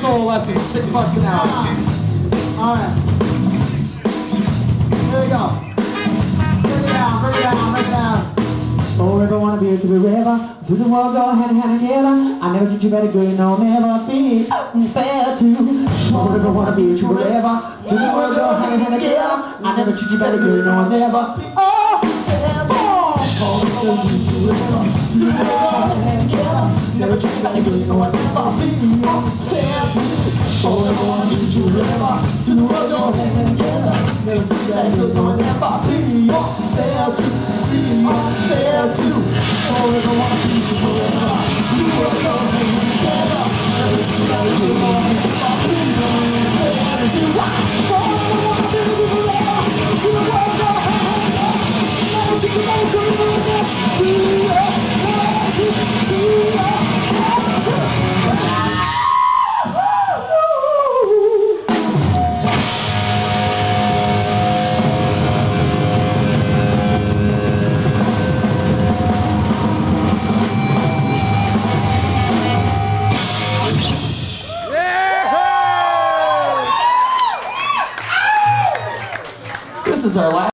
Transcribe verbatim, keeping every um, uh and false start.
solo lessons, six bucks an hour. Alright. Here we go. Break it down, break it down, break it down. Forever wanna be to the river, through the world go hand in hand together. I never treat you better, girl, you know never be unfair to. Forever wanna be to forever, through the world go hand in hand together. I never treat you better, girl, you know never be unfair to. Forever be to forever, through the world go hand in hand together. Never treat you better, girl, you know never be unfair to. Forever wanna be to forever, through the world go hand in hand together. Never treat you better, girl, you know never be unfair to. Unfair to. Forever wanna be to forever. You will go together. Never treat you better, you know never be unfair to. Forever wanna be to forever. You will go together. Never treat you better, you know never be This is our last